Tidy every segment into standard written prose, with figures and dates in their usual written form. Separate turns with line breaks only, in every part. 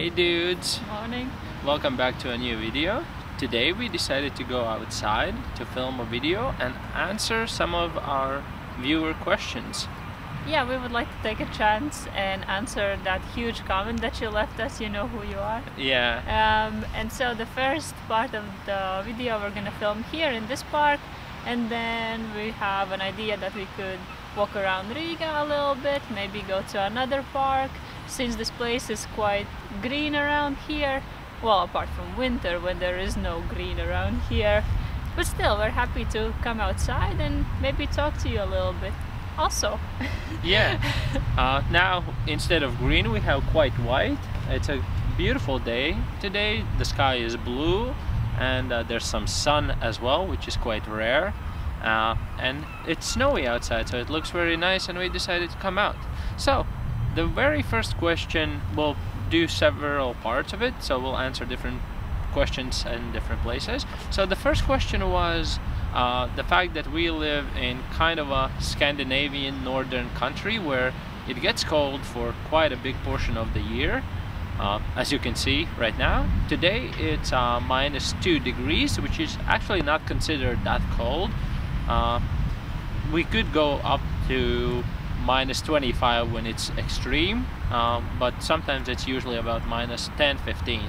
Hey dudes!
Morning.
Welcome back to a new video. Today we decided to go outside to film a video and answer some of our viewer questions.
Yeah, we would like to take a chance and answer that huge comment that you left us. You know who you are.
Yeah.
And so the first part of the video we're gonna film here in this park, and then we have an idea that we could walk around Riga a little bit, maybe go to another park, since this place is quite green around here. Well, apart from winter when there is no green around here. But still, we're happy to come outside and maybe talk to you a little bit also.
Yeah. Now, instead of green, we have quite white. It's a beautiful day today. The sky is blue and there's some sun as well, which is quite rare. And it's snowy outside, so it looks very nice, and we decided to come out. So, the very first question, we'll do several parts of it, so we'll answer different questions in different places. So the first question was the fact that we live in kind of a Scandinavian northern country where it gets cold for quite a big portion of the year. As you can see right now, today it's -2 degrees, which is actually not considered that cold. We could go up to -25 when it's extreme, but sometimes it's usually about -10, 15.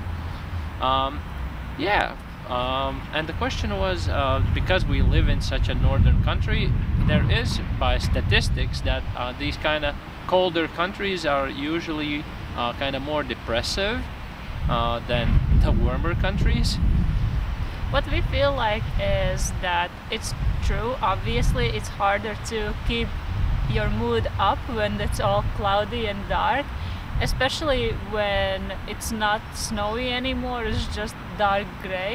And the question was, because we live in such a northern country, there is by statistics that these kind of colder countries are usually kind of more depressive than the warmer countries.
What we feel like is that it's true. Obviously, it's harder to keep your mood up when it's all cloudy and dark, especially when it's not snowy anymore, it's just dark gray.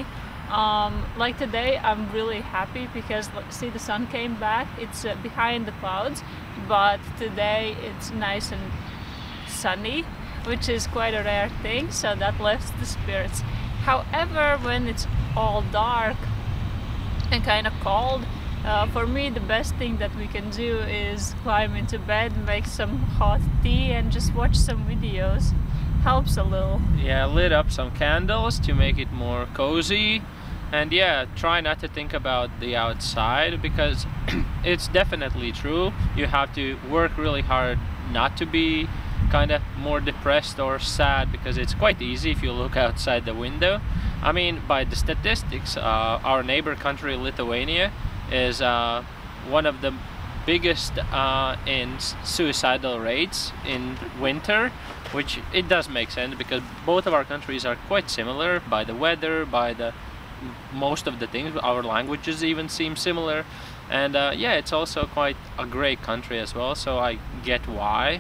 Like today, I'm really happy because see, the sun came back. It's behind the clouds, but today it's nice and sunny, which is quite a rare thing, so that lifts the spirits. However, when it's all dark and kind of cold, for me the best thing that we can do is climb into bed, make some hot tea and just watch some videos. Helps a little.
Yeah, lit up some candles to make it more cozy, and yeah, try not to think about the outside, because it's definitely true. You have to work really hard not to be kind of more depressed or sad, because it's quite easy if you look outside the window. I mean, by the statistics, our neighbor country Lithuania is one of the biggest in suicidal rates in winter, which it does make sense because both of our countries are quite similar by the weather, by the most of the things. Our languages even seem similar, and yeah, it's also quite a great country as well, so I get why.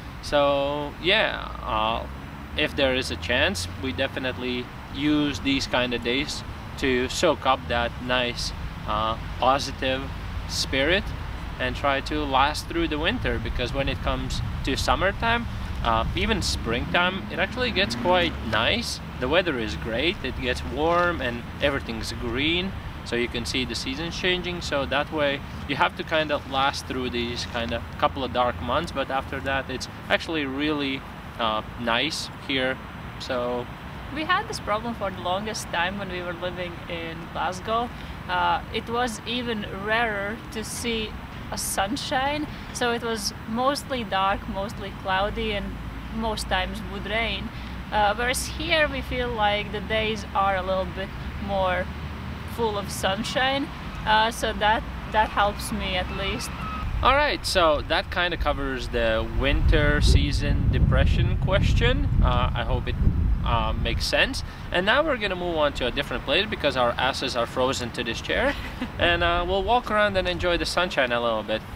So yeah, if there is a chance, we definitely use these kind of days to soak up that nice positive spirit and try to last through the winter, because when it comes to summertime, even springtime, it actually gets quite nice. The weather is great, it gets warm and everything's green, so you can see the seasons changing. So that way you have to kind of last through these kind of couple of dark months, but after that it's actually really nice here. So
we had this problem for the longest time when we were living in Glasgow. It was even rarer to see a sunshine, so it was mostly dark, mostly cloudy, and most times would rain. Whereas here we feel like the days are a little bit more full of sunshine, so that helps me at least.
Alright, so that kind of covers the winter season depression question. I hope it makes sense. And now we're gonna move on to a different place because our asses are frozen to this chair. And we'll walk around and enjoy the sunshine a little bit.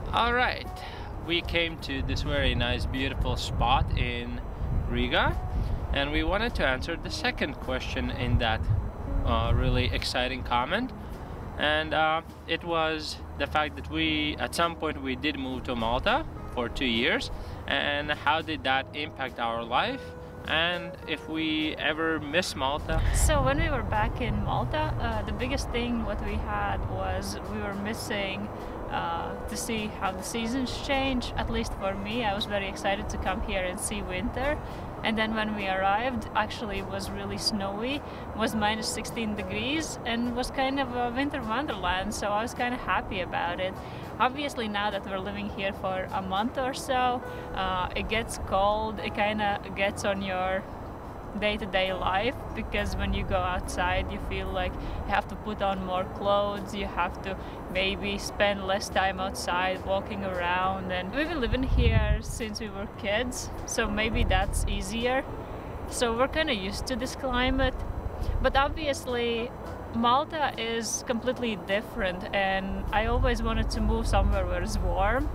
All right, we came to this very nice, beautiful spot in Riga, and we wanted to answer the second question in that really exciting comment, and it was the fact that we, at some point, we did move to Malta for 2 years, and how did that impact our life, and if we ever miss Malta.
So when we were back in Malta, the biggest thing what we had was we were missing to see how the seasons change. At least for me, I was very excited to come here and see winter. And then when we arrived, actually it was really snowy, was minus 16 degrees, and was kind of a winter wonderland, so I was kind of happy about it. Obviously now that we're living here for a month or so, it gets cold, it kind of gets on your day-to-day life, because when you go outside you feel like you have to put on more clothes, you have to maybe spend less time outside walking around, and we've been living here since we were kids, so maybe that's easier. So we're kind of used to this climate, but obviously Malta is completely different, and I always wanted to move somewhere where it's warm.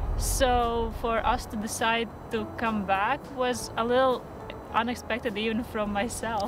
So for us to decide to come back was a little unexpected, even from myself.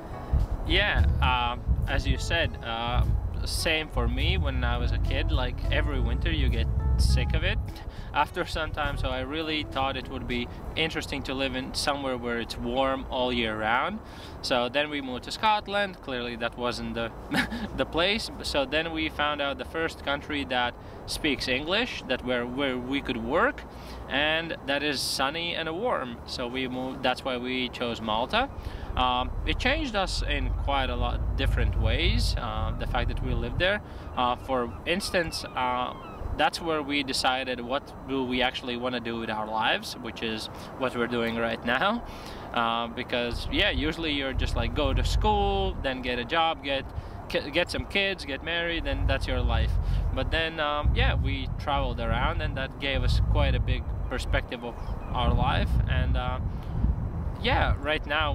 Yeah, as you said, same for me when I was a kid. Like every winter you get sick of it after some time, so I really thought it would be interesting to live in somewhere where it's warm all year round. So then we moved to Scotland. Clearly that wasn't the the place. So then we found out the first country that speaks English, that where we could work, and that is sunny and warm. So we moved. That's why we chose Malta. It changed us in quite a lot different ways. The fact that we lived there, for instance, that's where we decided what do we actually want to do with our lives, which is what we're doing right now. Because yeah, usually you're just like go to school, then get a job, get some kids, get married, and that's your life. But then yeah, we traveled around, and that gave us quite a big perspective of our life. And yeah, right now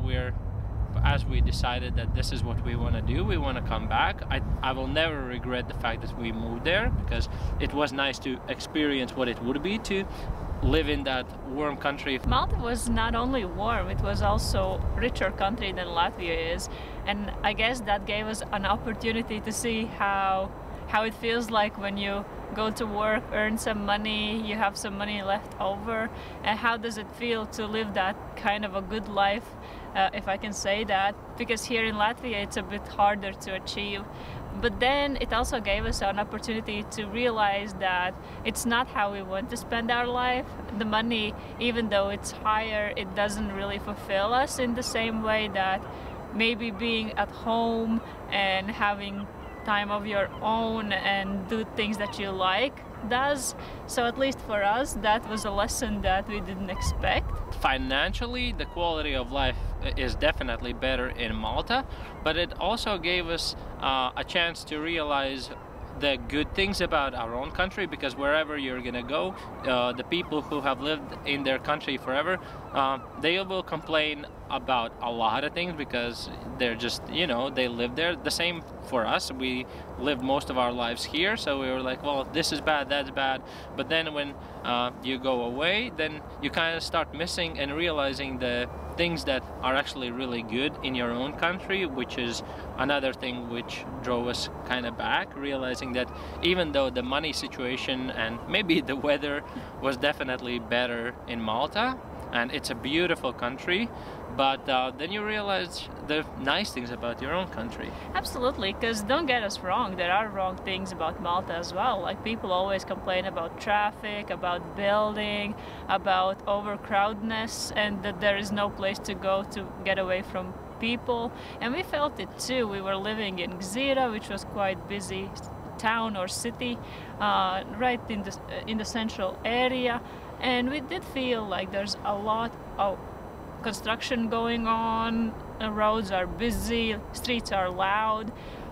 as we decided that this is what we want to do, we want to come back. I will never regret the fact that we moved there, because it was nice to experience what it would be to live in that warm country.
Malta was not only warm, it was also richer country than Latvia is, and I guess that gave us an opportunity to see how it feels like when you go to work, earn some money, you have some money left over, and how does it feel to live that kind of a good life, if I can say that, because here in Latvia it's a bit harder to achieve. But then it also gave us an opportunity to realize that it's not how we want to spend our life. The money, even though it's higher, it doesn't really fulfill us in the same way that maybe being at home and having time of your own and do things that you like does. So at least for us, that was a lesson that we didn't expect.
Financially, the quality of life is definitely better in Malta, but it also gave us a chance to realize the good things about our own country, because wherever you're gonna go, the people who have lived in their country forever, they will complain about a lot of things because they're just, you know, they live there. The same for us. We lived most of our lives here, so we were like, well, this is bad, that's bad. But then when you go away, then you kind of start missing and realizing the things that are actually really good in your own country, which is another thing which drove us kind of back, realizing that even though the money situation and maybe the weather was definitely better in Malta, and it's a beautiful country, but then you realize the nice things about your own country.
Absolutely, because don't get us wrong, there are wrong things about Malta as well. Like people always complain about traffic, about building, about overcrowdedness, and that there is no place to go to get away from people. And we felt it too. We were living in Gzira, which was quite busy town or city, right in the central area, and we did feel like there's a lot of construction going on, the roads are busy, streets are loud,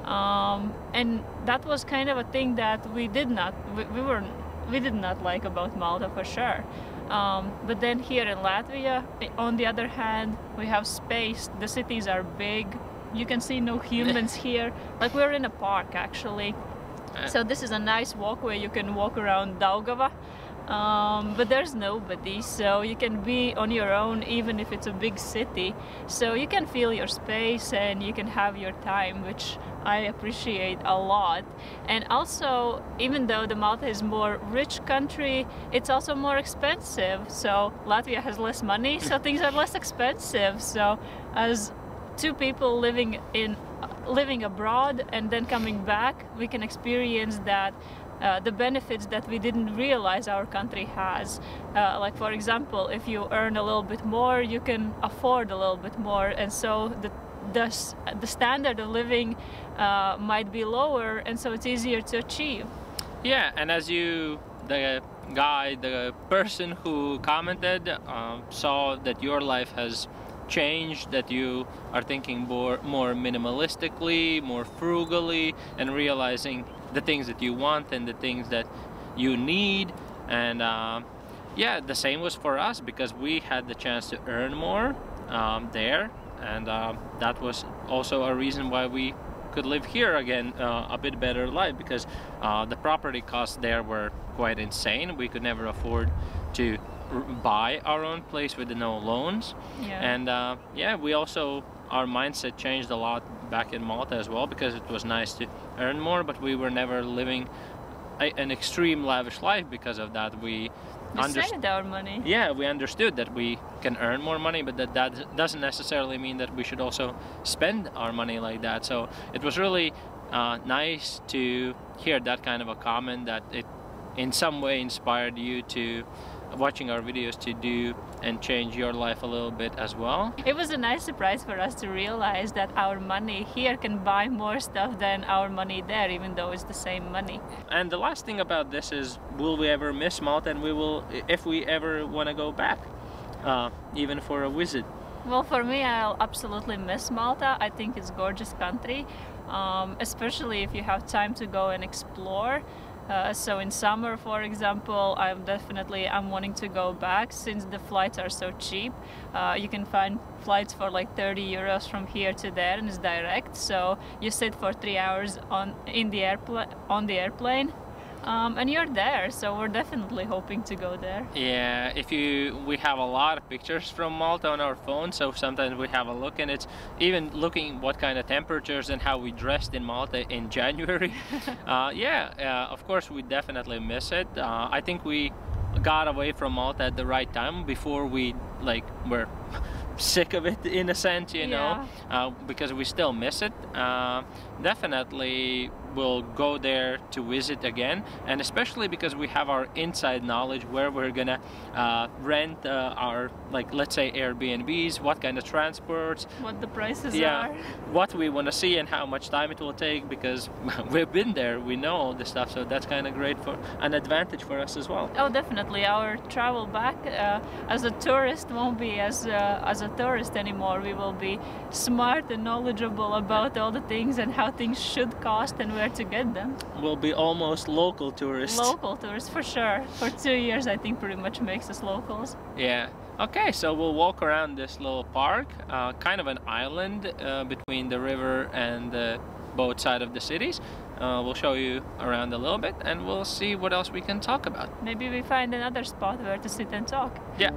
and that was kind of a thing that we did not like about Malta for sure. But then here in Latvia, on the other hand, we have space, the cities are big, you can see no humans here, like we're in a park actually. So this is a nice walkway. You can walk around Daugava, but there's nobody, so you can be on your own even if it's a big city. So you can feel your space and you can have your time, which I appreciate a lot. And also, even though the Malta is more rich country, it's also more expensive. So Latvia has less money, so things are less expensive. So as two people living abroad and then coming back, we can experience that the benefits that we didn't realize our country has. Like for example, if you earn a little bit more, you can afford a little bit more, and so the standard of living might be lower, and so it's easier to achieve.
Yeah, and as the person who commented saw that your life has changed, that you are thinking more minimalistically, more frugally, and realizing the things that you want and the things that you need. And yeah, the same was for us, because we had the chance to earn more there, and that was also a reason why we could live here again, a bit better life, because the property costs there were quite insane. We could never afford to buy our own place with no loans.
Yeah.
And yeah, we also, our mindset changed a lot back in Malta as well, because it was nice to earn more, but we were never living an extreme lavish life because of that. We
saved our money.
Yeah, we understood that we can earn more money, but that doesn't necessarily mean that we should also spend our money like that. So it was really nice to hear that kind of a comment, that it in some way inspired you to watching our videos to do and change your life a little bit as well.
It was a nice surprise for us to realize that our money here can buy more stuff than our money there, even though it's the same money.
And the last thing about this is, will we ever miss Malta? And we will, if we ever want to go back, even for a visit.
Well, for me, I'll absolutely miss Malta. I think it's a gorgeous country, especially if you have time to go and explore. So in summer, for example, I'm wanting to go back, since the flights are so cheap. You can find flights for like 30 euros from here to there, and it's direct. So you sit for 3 hours on the airplane, and you're there. So we're definitely hoping to go there.
Yeah, we have a lot of pictures from Malta on our phone, so sometimes we have a look, and it's even looking what kind of temperatures and how we dressed in Malta in January. Yeah, of course we definitely miss it. I think we got away from Malta at the right time, before we were sick of it, in a sense, you know, because we still miss it. Definitely we'll go there to visit again, and especially because we have our inside knowledge where we're gonna rent our, let's say, Airbnbs, what kind of transports,
what the prices
are,
are,
what we want to see, and how much time it will take, because we've been there, we know all this stuff. So that's kind of great, for an advantage for us as well.
Oh, definitely. Our travel back as a tourist won't be as a tourist anymore. We will be smart and knowledgeable about all the things and how things should cost and where to get them.
We'll be almost local tourists.
Local tourists, for sure. For 2 years, I think pretty much makes us locals.
Yeah. Okay, so we'll walk around this little park, kind of an island between the river and both sides of the cities. We'll show you around a little bit, and we'll see what else we can talk about.
Maybe we find another spot where to sit and talk.
Yeah.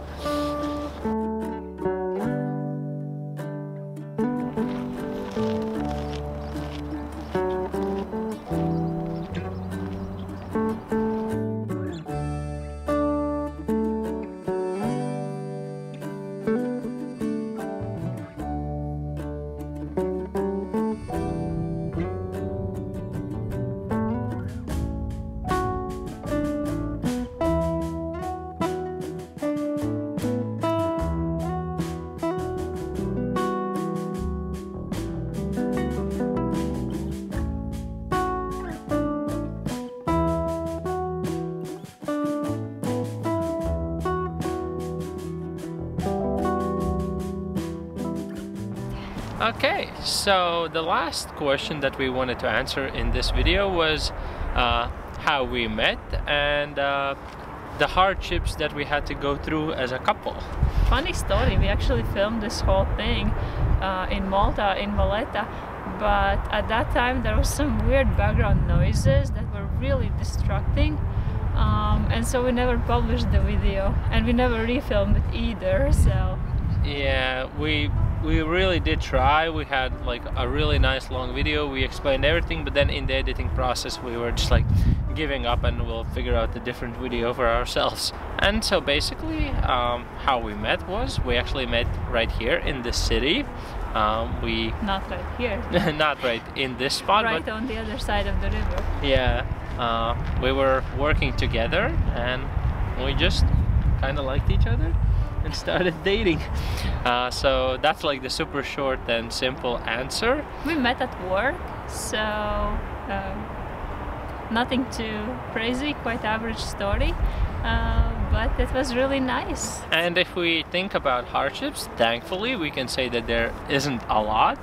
Okay, so the last question that we wanted to answer in this video was how we met and the hardships that we had to go through as a couple.
Funny story, we actually filmed this whole thing in Malta, in Valletta, but at that time there was some weird background noises that were really distracting, and so we never published the video, and we never refilmed it either. So
yeah, we really did try. We had like a really nice long video. We explained everything, but then in the editing process we were just like giving up, and we'll figure out a different video for ourselves. And so basically how we met was we actually met right here in the city. We
not right here.
not right in this spot,
right
but
on the other side of the river.
yeah, we were working together and we just kind of liked each other and started dating. So that's like the super short and simple answer.
We met at work, so nothing too crazy, quite average story, but it was really nice.
And if we think about hardships, thankfully we can say that there isn't a lot.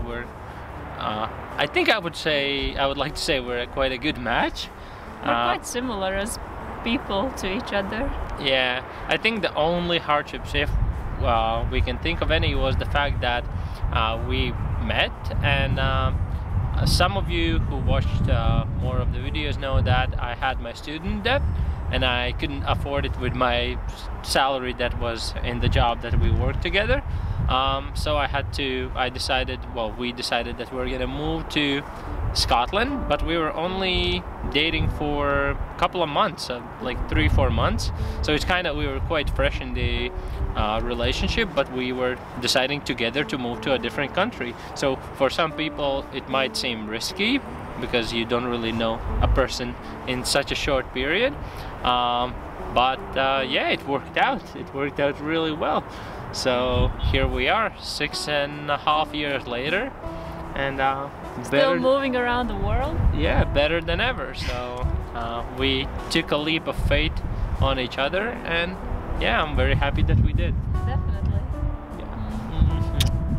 I think I would like to say we're quite a good match.
We're quite similar as people to each other.
Yeah, I think the only hardships, if we can think of any, was the fact that we met, and some of you who watched more of the videos know that I had my student debt and I couldn't afford it with my salary that was in the job that we worked together. So we decided that we were gonna move to Scotland, but we were only dating for a couple of months, like 3-4 months. So we were quite fresh in the relationship, but we were deciding together to move to a different country. So for some people it might seem risky because you don't really know a person in such a short period. But yeah, it worked out. It worked out really well. So here we are, 6.5 years later, and
still moving around the world.
Yeah, better than ever. So we took a leap of faith on each other, and yeah, I'm very happy that we did.
Definitely.
Yeah.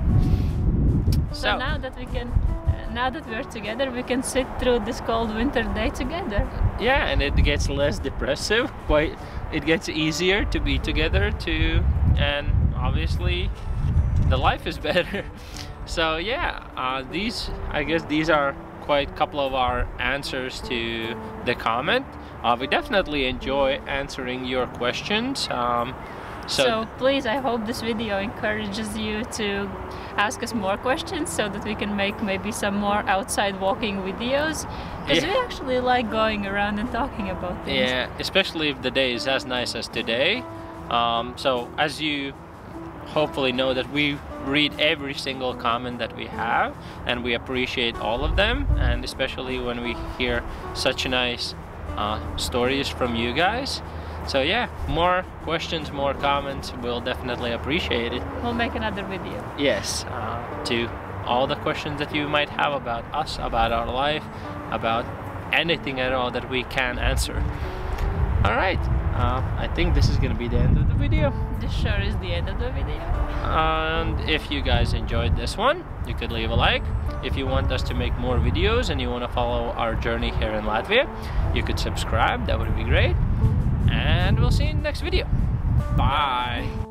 So now that we can, now that we're together, we can sit through this cold winter day together.
Yeah, and it gets less depressive. It gets easier to be together too, and obviously the life is better. So yeah, I guess these are quite a couple of our answers to the comment. We definitely enjoy answering your questions. So
please, I hope this video encourages you to ask us more questions so that we can make maybe some more outside walking videos, because we actually like going around and talking about things.
Yeah, especially if the day is as nice as today. So as you hopefully know, that we read every single comment that we have, and we appreciate all of them, and especially when we hear such nice stories from you guys. So yeah, more questions, more comments, we'll definitely appreciate it.
We'll make another video.
Yes, to all the questions that you might have about us, about our life, about anything at all that we can answer. Alright, I think this is gonna be the end of the video.
This sure is the end of the video.
And if you guys enjoyed this one, you could leave a like. If you want us to make more videos and you want to follow our journey here in Latvia, you could subscribe, that would be great. And we'll see you in the next video. Bye.